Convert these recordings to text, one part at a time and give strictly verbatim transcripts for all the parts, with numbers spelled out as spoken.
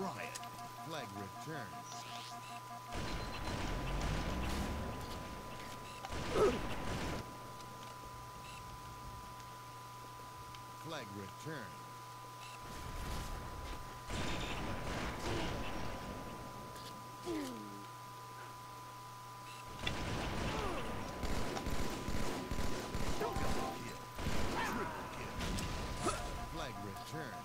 Try it. Flag returned. Flag returned. Double kill. Triple kill. Flag returned.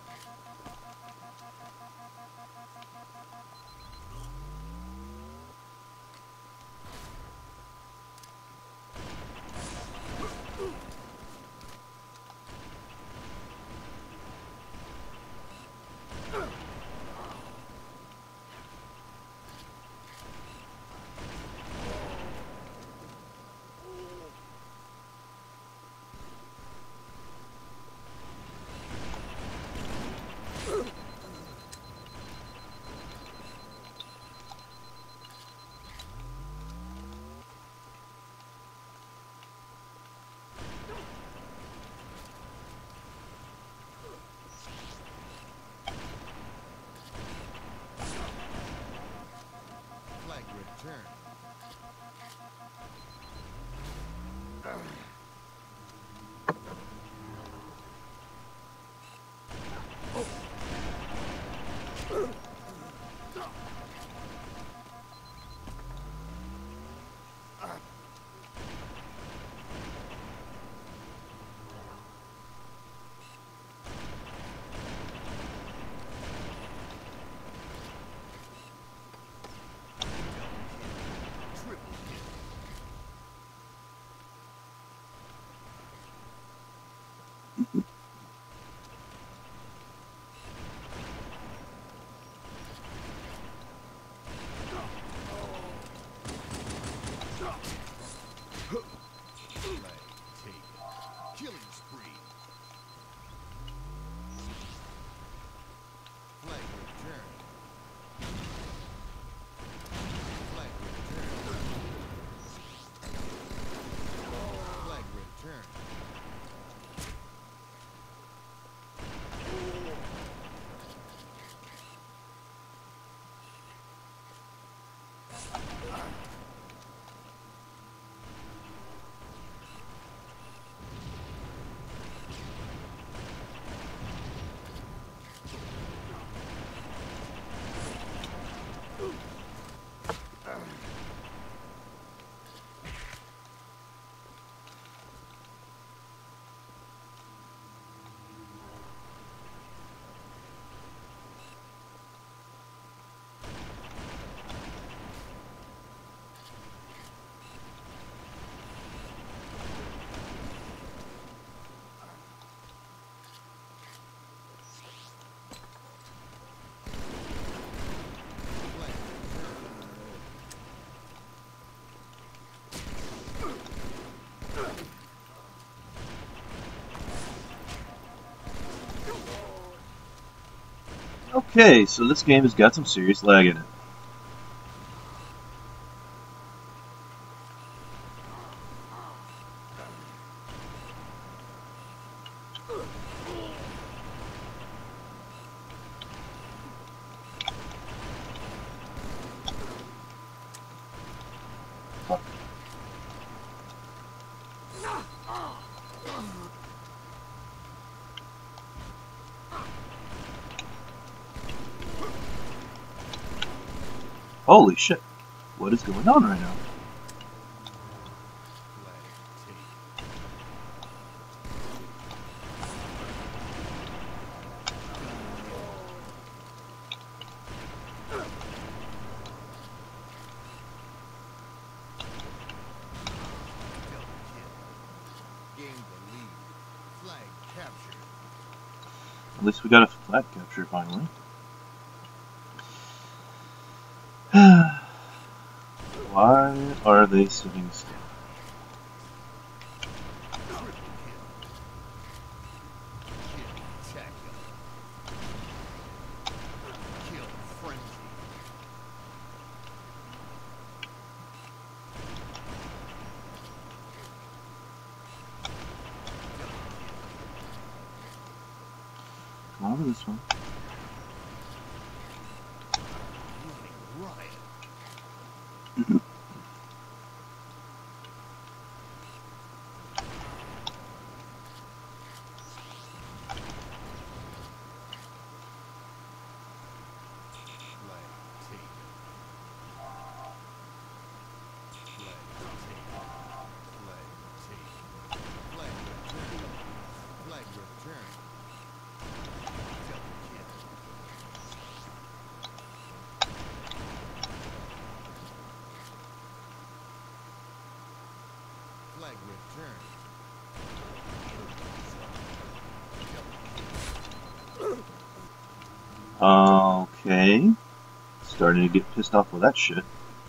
Flag returned. Killing spree. Flag returned. Flag returned. Flag returned. Okay, so this game has got some serious lag in it. Holy shit, what is going on right now? At least we got a flag capture finally. Why are they sitting still? Come over this one. Okay. Starting to get pissed off with that shit.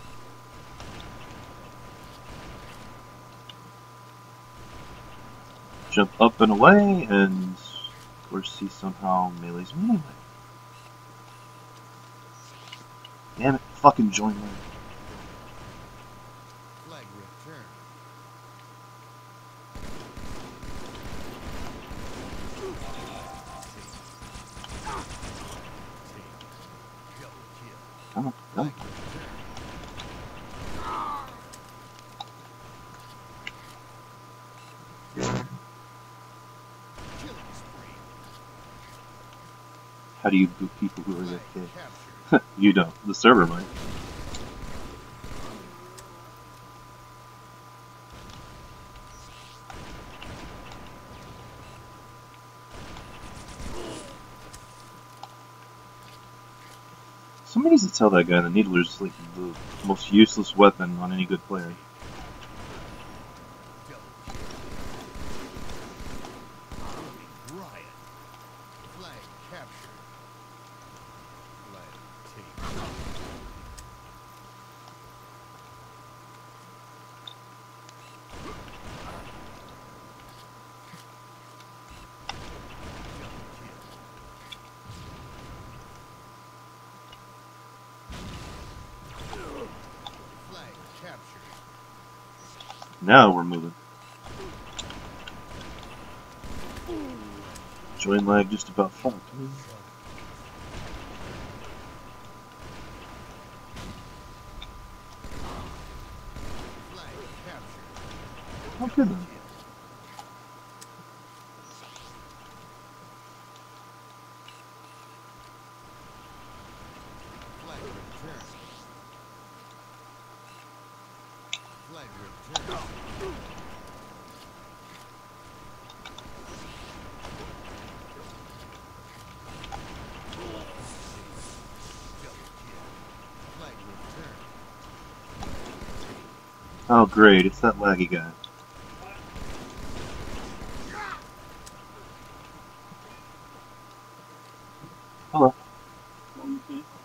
Jump up and away, and of course he somehow melees me anyway. Damn it, fucking join me. Flag returned. Double kill. Come on, come on. Flag returned. Killing spree. How do you boot people who are Flag A F captured. K? You don't. The server might. Somebody needs to tell that guy the Needler is like the most useless weapon on any good player. Double kill. Burning riot. Flag captured. Flag taken. Double kill. Flag captured. Now we're moving. Join lag just about fucked. Flag captured. Okay then. Flag returned. Flag returned. Double kill. Flag returned. Oh great, it's that laggy guy. Hello.